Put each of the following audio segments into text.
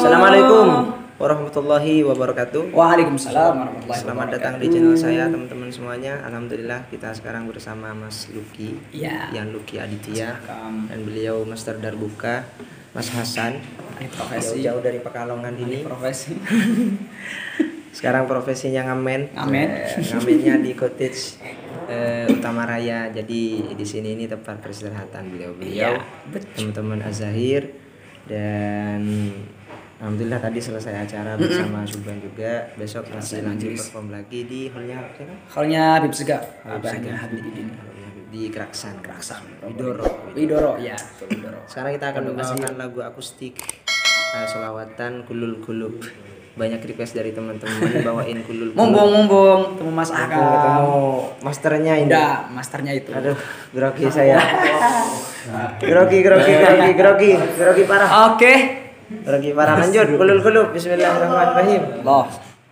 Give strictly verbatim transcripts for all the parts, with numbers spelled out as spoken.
Assalamualaikum warahmatullahi wabarakatuh. Waalaikumsalam warahmatullahi Selamat wabarakatuh. datang di channel saya teman-teman semuanya. Alhamdulillah kita sekarang bersama Mas Luki, Ya. Yan Luki Aditya, Welcome. dan beliau Master Darbuka, Mas Hasan. Ini profesi. Jauh-jauh dari Pekalongan ini. Profesi. Sekarang profesinya ngamen. Ngamen. Eh, ngamennya di cottage eh, Utama Raya. Jadi di sini ini tempat peristirahatan beliau-beliau, Iya, betul. teman-teman Az-Zahir, dan alhamdulillah tadi selesai acara bersama Subhan juga. Besok masih lanjut perform lagi di hallnya apa ya? Hallnya Habib Sega. Habib Abahnya Sega. Habib ini. Di Keraksan. Keraksan. Widoro. Widoro, ya. betul, Widoro. Sekarang kita akan Terima kasih. membawakan lagu akustik uh, Solawatan Kulul Kulub. Banyak request dari teman-teman bawain Kulul Kulub. Mumpung mumpung temu Mas Mumpung Akam. ketemu masternya ini. Udah, masternya itu. Aduh, grogi saya. Grogi, grogi, grogi, grogi, grogi parah. Oke. Grogi parah. Lanjut, Kulul Kulub. Bismillahirrahmanirrahim. Loh.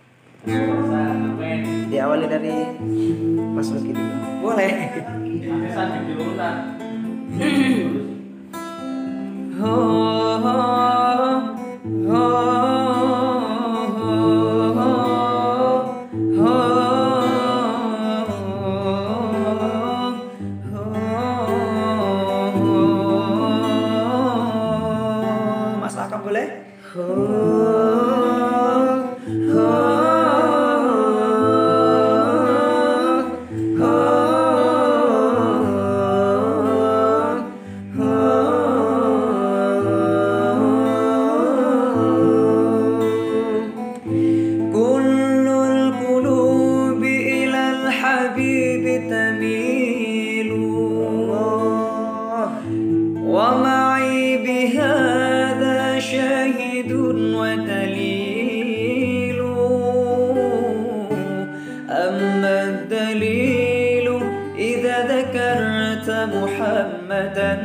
Diawali dari Mas Luki dulu. Boleh. Mas Akam boleh? Kullul qulubi ilal habibi tamilu wa ma'i bihadha syahidun wa dalilu amma dalilu idza dzakarta muhammadan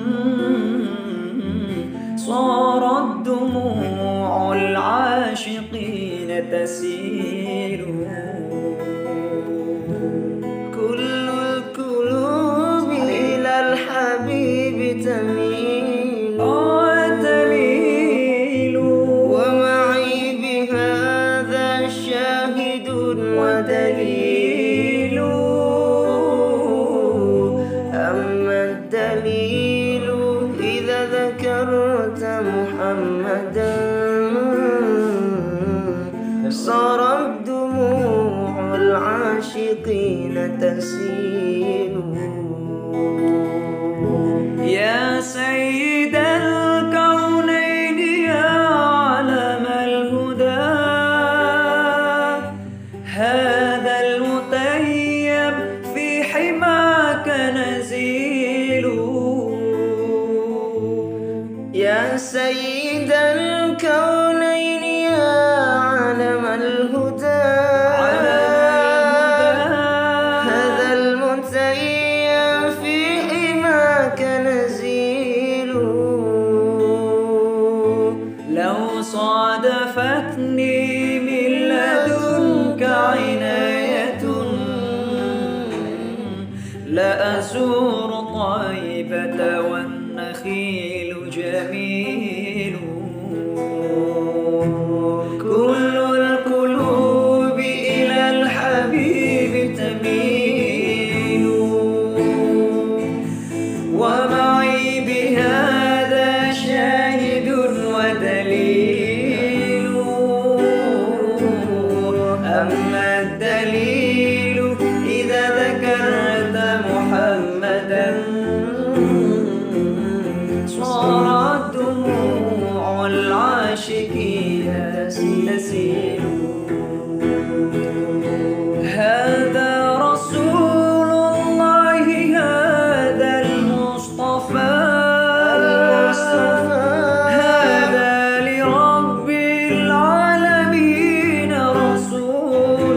صارت دموع العاشقين تسيل كل القلوب إلى الحبيب تميل وتميل ومعي بهذا شاهد ودليل أما الدليل إذا ذكرت محمدا صارت دموع العاشقين تسيل يا سيد الكونين يا علم الهدى هذا المطيب في حماك نزيل يا سيد الكونين يا عالم الهدى هذا المتيم في حماك نزيل لو صادفتني من لدنك عناية لأزور طيبة والنخيل جميل كل القلوب إلى الحبيب تميل ومعي بهذا شاهد ودليل أما الدليل إذا ذكرت محمدا صارت دموع العاشقين تسيل هذا رسول الله هذا المصطفى هذا لرب العالمين رسول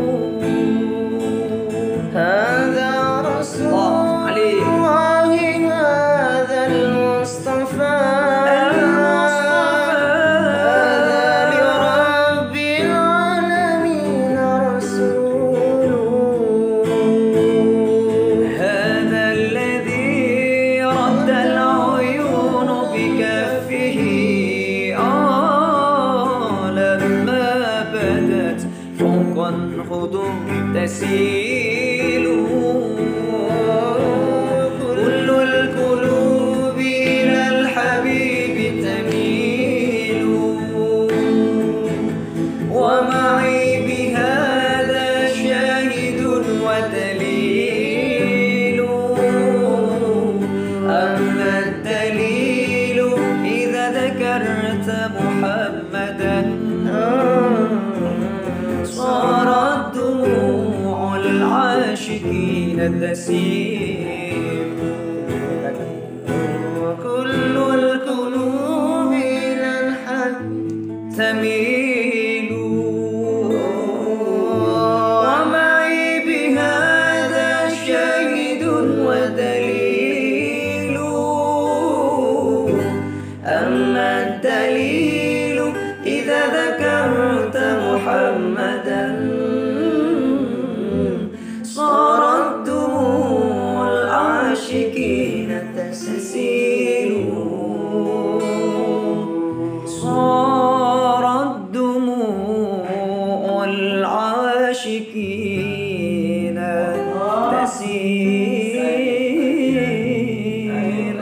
هذا رسول الله عليه. الله هذا المصطفى هذا لرب الخدور تسيل كل القلوب إلى الحبيب تميل ومعي بهذا شاهد ودليل أما الدليل إذا ذكرت محمدا صارت دموع العاشقين تسيل وكل القلوب إلى الحق تميل ومعي بهذا شاهد ودليل أما الدليل إذا ذكرت محمدا صارت دموع العاشقين تسيل صارت دموع العاشقين تسيل.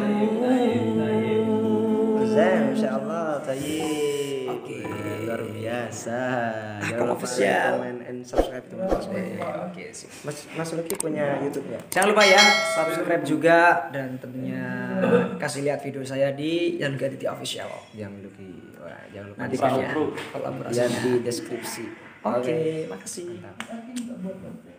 Zai, Masya Allah, tayyib. Oke. Luar biasa. Jangan Akun lupa official. comment and subscribe teman-teman. Oke sih. Mas Mas Lucky punya YouTube ya? Jangan lupa ya subscribe juga dan tentunya kasih lihat video saya di Yan Gaditi Official. Yang Lucky. Wah, jangan lupa Nanti di kan ya lihat kolaborasinya. di deskripsi. Oke, makasih. Mantap.